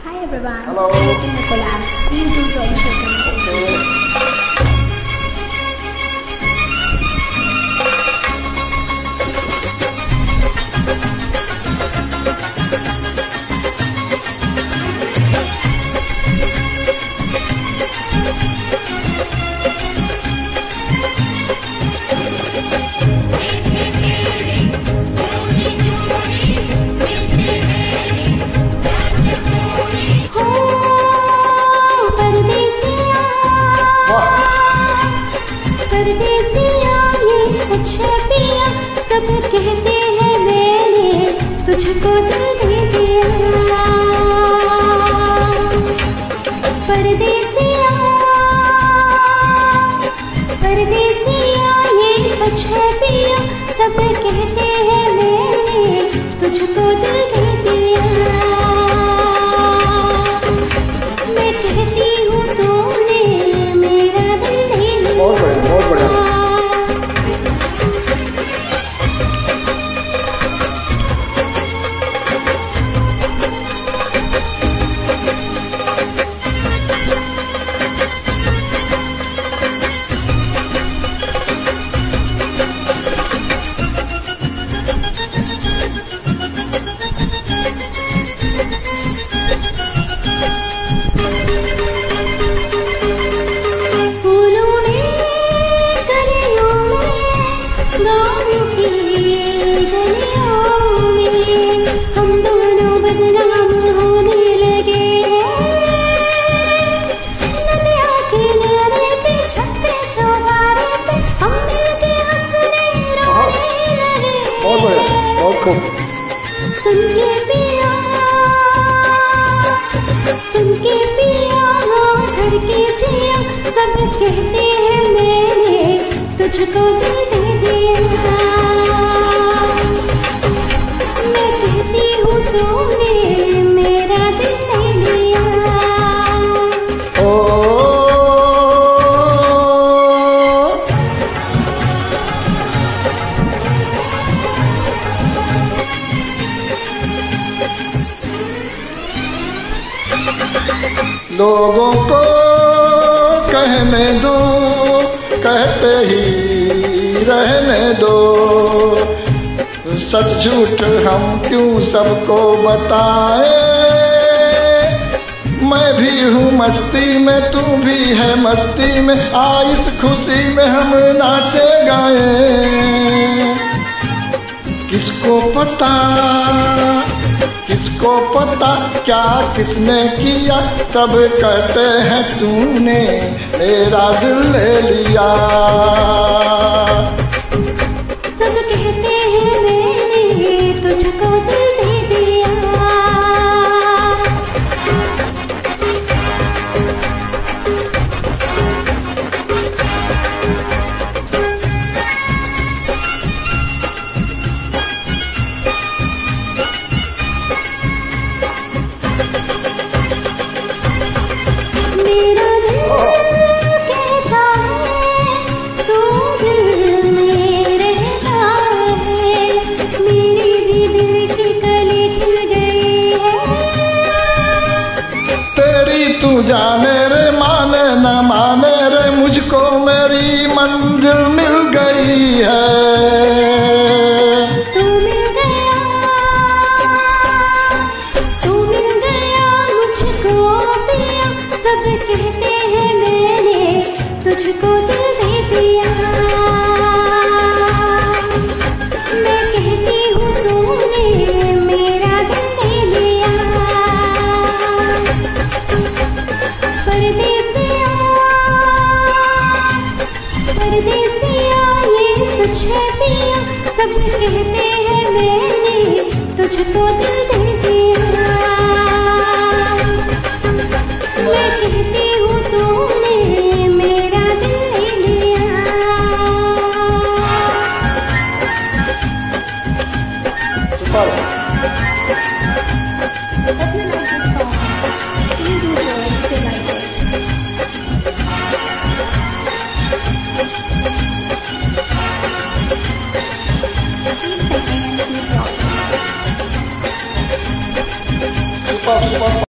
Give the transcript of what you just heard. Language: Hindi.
Hi everyone. Hello. I'm making a collab. Please do join Shaitan. Okay. परदेसिया ये कुछ पिया सब कहते हैं मैंने तुझको दिल दे दिया। परदेसिया परदेसिया ये कुछ पिया सब कहते हैं मैंने तुझको दिल दे दिया। मैं कहती हूँ तूने मेरा दिल दे दिया। बहुत बढ़िया। हम दोनों बदनाम होने लगे नदिया किनारे पे छत पे चौबारे पे हम मिलके हंसने रोने लगे। बहुत खूब। सुन के पिया घर के जिया सब कहते हैं मैंने तुझको दिल दे दिया। तूने मेरा दिल ले लिया। लोगों को कहने दो, कहते ही रहने दो, सच झूठ हम क्यों सबको बताए। मैं भी हूँ मस्ती में, तू भी है मस्ती में, आ इस खुशी में हम नाचे गाए। किसको पता क्या किसने किया, सब कहते हैं तूने मेरा दिल ले लिया। सब कहते हैं मैंने तुझको दिल दे दिया। मेरा दिल कहता है तू दिल में रहता है, मेरी भी दिल की कली खिल गई है। तेरी तू जाने रे, माने न माने रे, मुझको मेरी मंजिल मिल गई है। तू मिल गया मुझको पिया सब कहते हैं मैंने तुझको दिल दे दिया। मैं कहती हूँ तूने मेरा दिल ले लिया। परदेसिया ये सच है पिया सब कहते हैं मैंने तुझको दिल दे दिया। मैं कहती हूँ तूने मेरा दिल ले लिया। Super.